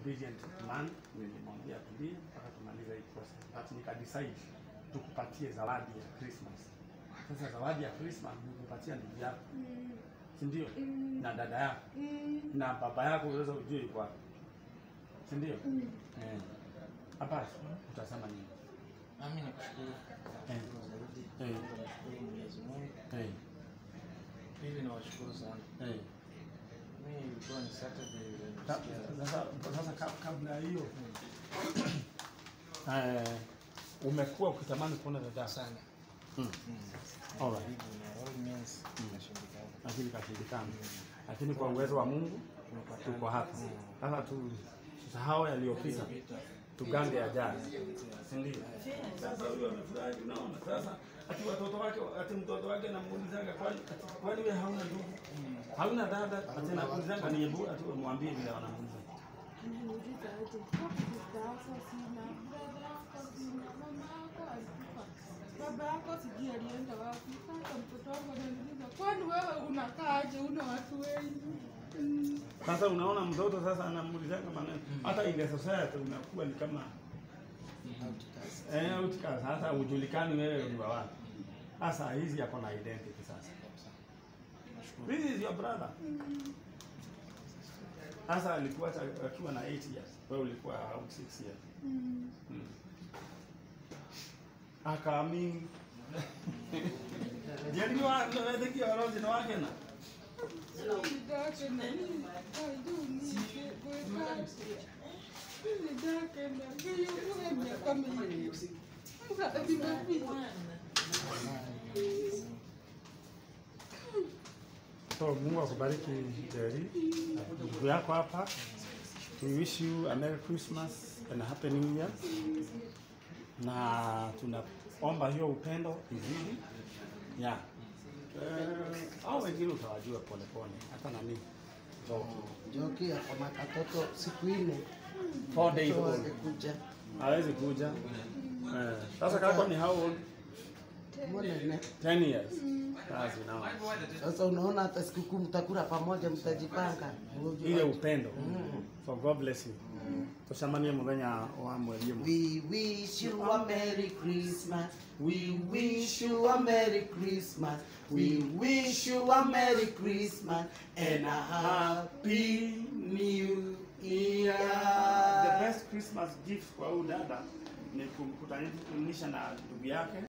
obedient man, nilimwambia tulie mpaka tumalize hii process. But nika decide tukupatie zawadi ya Christmas. Sasa zawadi ya Christmas nikupatia ndugu yako. Si ndio? Na dada yako. Na baba yako unaweza ujue yuko wapi. Si ndio? Hapa utasema nini? Mimi nakushukuru. Nashukuru Mwenyezi Mungu. Pili nawashukuru sana. Mimi ilikuwa ni Saturday. Sasa kabla hiyo umekuwa ukitamani kuona dada sana. Alright. Lakini kashindikana. Lakini kwa uwezo wa Mungu tuko hapa. Sasa tusahau yaliyopita. Tugange yajayo. Si ndio? Sasa huyo amefurahi, unaona? Sasa ati watoto wake, ati mtoto wake anamuulizaga kwani wewe hauna ndugu? Hauna dada? Ati anamuulizaga ni hebu ati umwambie vile wanamuuliza. Baba yako sijui alienda wapi. Sasa mtoto wangu ananiuliza, kwani wewe unakaaje, una watu wengi? Sasa unaona mtoto sasa anamuulizaga maneno. Hata ile society unakuwa ni kama outcast. Sasa hujulikani wewe ni wa wapi. Sasa hizi yako na identity sasa. This is your brother. Sasa alikuwa akiwa na 8 years. Wewe ulikuwa 6 years. Akaamini. Yaani wanataka warozi na wake na. So Mungu akubariki Jerry. Ndugu yako hapa. We wish you a Merry Christmas and a Happy New Year. Na tunaomba hiyo upendo izidi. Yeah. Au wengine utawajua pole pole. Hata na mimi. Joki kama katoto siku 4. 4 days old. Kuja. Hawezi kuja. Sasa kako ni how old? 10 years. Kazi nao. Sasa unaona hata sikukuu mtakula pamoja, mtajipanga. Ile upendo. So God bless you. Tushamanie mugenya wa mwezi mu. We wish you a Merry Christmas. We wish you a Merry Christmas. We wish you a Merry Christmas and a Happy New Year. The best Christmas gift kwa huyu dada ni kumkutanisha na ndugu yake.